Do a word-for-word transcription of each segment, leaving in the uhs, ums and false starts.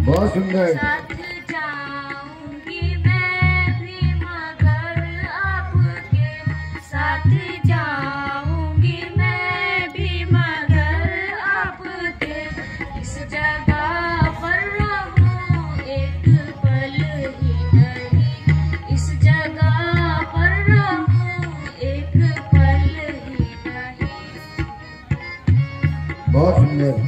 बहुत सुंदर। साथ जाऊंगी मैं भी मगर आपके साथ जाऊंगी मैं भी मगर आपके इस जगह पर रहूं एक पल ही नहीं इस जगह पर रहूं एक पल ही नहीं। बहुत सुंदर।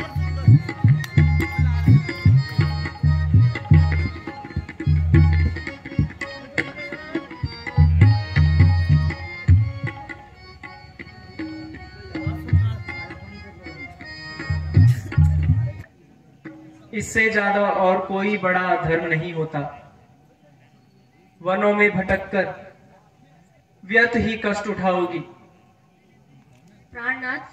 इससे ज्यादा और कोई बड़ा धर्म नहीं होता। वनों में भटककर व्यर्थ ही कष्ट उठाओगी। प्राणनाथ,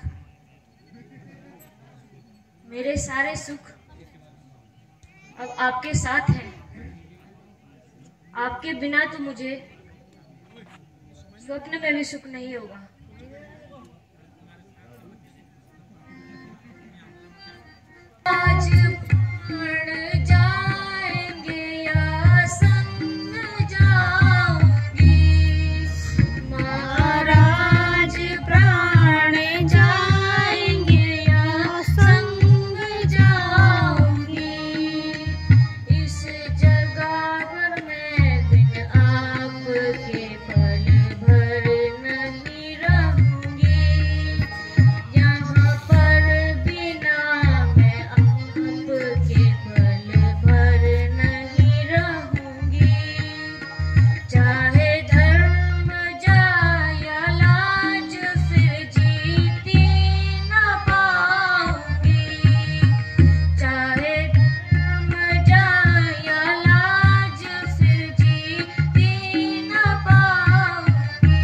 मेरे सारे सुख अब आपके साथ हैं। आपके बिना तो मुझे स्वप्न में भी सुख नहीं होगा। आज प्राण जाएंगे या संग जाऊंगी महाराज प्राण जाएंगे या संग जाऊंगी इस जगह पर मैं बिन आपके पल भर नहीं रहूंगी यहाँ पर बिना मैं आपके पल भर नहीं रहूंगी चाहे धर्म जाए या लाज फिर जीती न पाऊंगी चाहे धर्म जाए या लाज फिर जीती न पाऊंगी।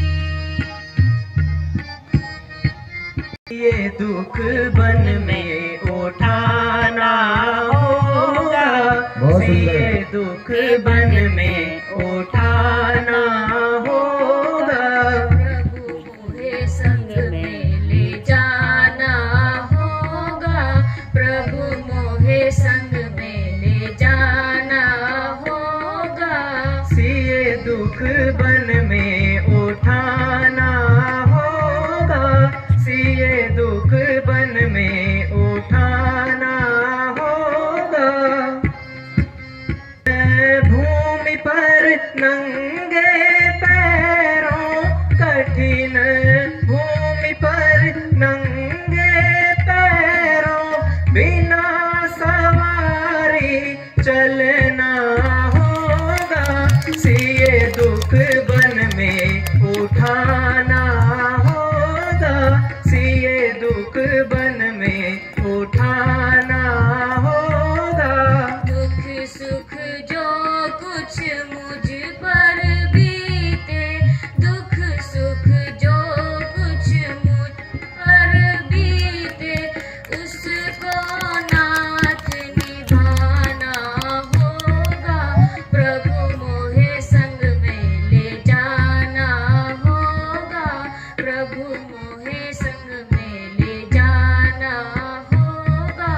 ये दुख बन में उठाना होगा। बहुत ये सुंदर। दुख बन में उठाना होगा। प्रभु मोहे संग में ले जाना होगा प्रभु मोहे संग में ले जाना होगा ये दुख बन में उठाना होगा। ये दुख बन में उठाना होगा। भूमि पर नंगे पैरों कठिन भूमि पर नंगे पैरों बिना सवारी चलना होगा। ये दुख बन में उठाना होगा। ये दुख बन में उठाना होगा। दुख सुख जो कुछ मुझ पर बीते दुख सुख जो कुछ मुझ पर बीते उसको नाथ निभाना होगा प्रभु मोहे संग में ले जाना होगा प्रभु मोहे संग में ले जाना होगा।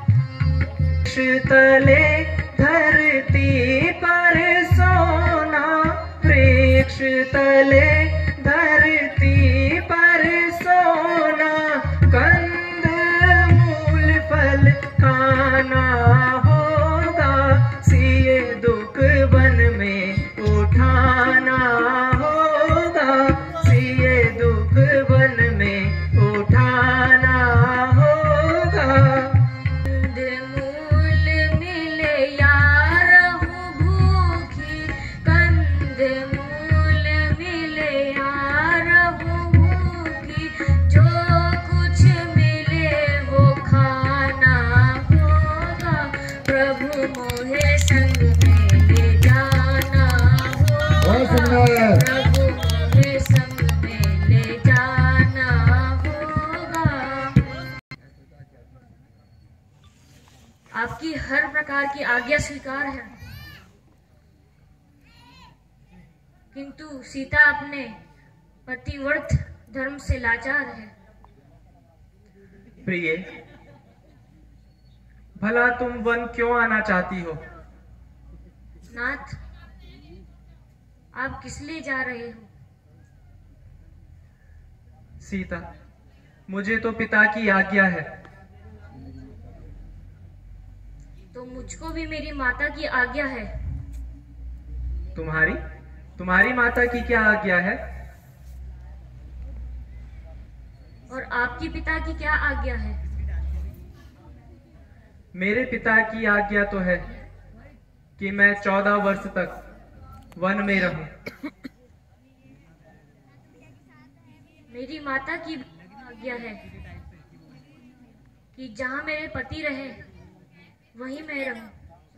तले धरती पर सोना वृक्ष तले धरती पर सोना कंद मूल फल खाना होगा। ये दुख बन में उठाना होगा। ये दुख बन में उठाना होगा। कंद मूल मिले या रहूं भूखी कंद मूल मिले या रहूं भूखी जो कुछ मिले वो खाना होगा प्रभु मोहे संग में ले जाना बहुत होगा सुंदर। प्रभु मोहे संग में ले जाना होगा। आपकी हर प्रकार की आज्ञा स्वीकार है किंतु सीता अपने पतिव्रत धर्म से लाचार है। प्रिय, भला तुम वन क्यों आना चाहती हो? नाथ, आप किस लिए जा रहे हो? सीता, मुझे तो पिता की आज्ञा है। तो मुझको भी मेरी माता की आज्ञा है। तुम्हारी तुम्हारी माता की क्या आज्ञा है? और आपकी पिता की क्या आज्ञा है? मेरे पिता की आज्ञा तो है कि मैं चौदह वर्ष तक वन में रहूं। मेरी माता की आज्ञा है कि जहाँ मेरे पति रहे वहीं मैं रहूं।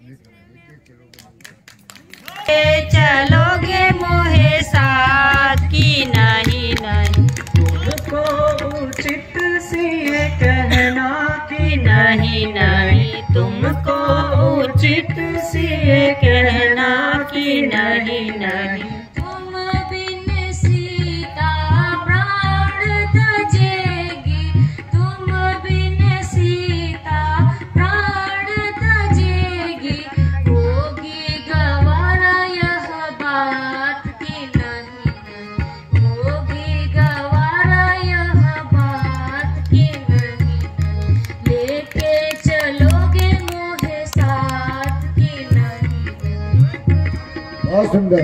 चलोगे मोहे साथ की नहीं नहीं, तुमको उचित सी ये कहना कि नहीं नहीं, तुमको उचित सी ये कहना कि नहीं नहीं। तुम बिन सीता प्राण तजेगी, तुम बिन सीता प्राण तजेगी, होगी गवारा यह बात की नहीं नहीं, होगी गवारा यह बात की नहीं नहीं, लेके चलोगे मोहे साथ की नहीं नहीं। बहुत सुंदर।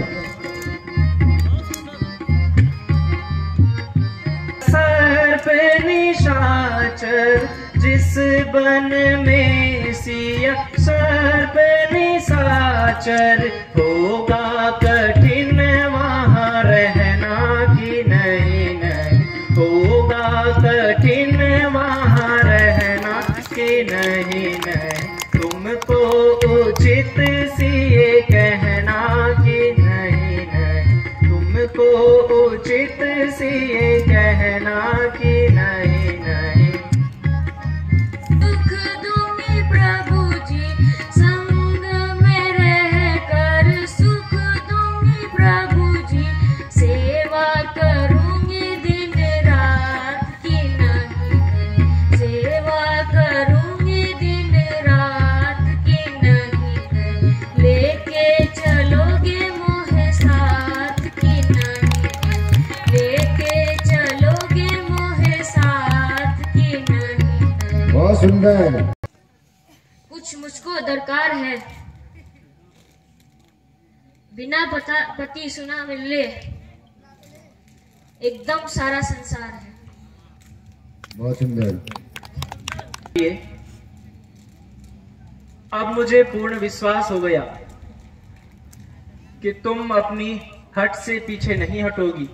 सर पे निशाचर जिस बन में सिया, सर पे निशाचर होगा कठिन वहाँ रहना कि नहीं नहीं, होगा कठिन वहाँ रहना कि नहीं नहीं। तुमको उचित सी ये कहना कि नहीं नहीं, तुमको उचित सी ये कहना कि नहीं नहीं। दुख दूंगी प्रभु जी संग में रहकर, सुख दूंगी प्रभु जी सेवा करूंगी दिन रात की नहीं नहीं, सेवा करूंगी दिन रात की नहीं नहीं, लेके चलोगे मोहे साथ की नहीं नहीं, लेके चलोगे मोहे साथ की नहीं नहीं। बहुत सुंदर। कुछ मुझको दरकार है, बिना पता पति सुना मिले एकदम सारा संसार है। बहुत सुंदर। ये अब मुझे पूर्ण विश्वास हो गया कि तुम अपनी हट से पीछे नहीं हटोगी।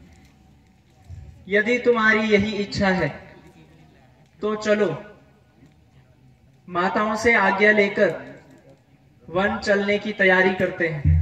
यदि तुम्हारी यही इच्छा है तो चलो, माताओं से आज्ञा लेकर वन चलने की तैयारी करते हैं।